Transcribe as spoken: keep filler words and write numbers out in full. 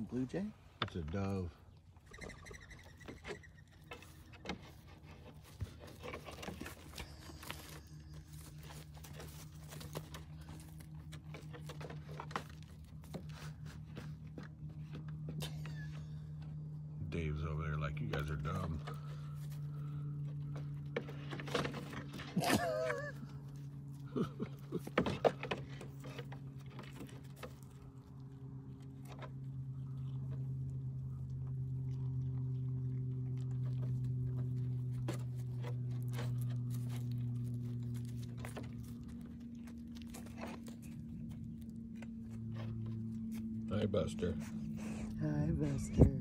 blue jay? It's a dove. Dave's over there like, you guys are dumb. Hi, Buster. Hi, Buster.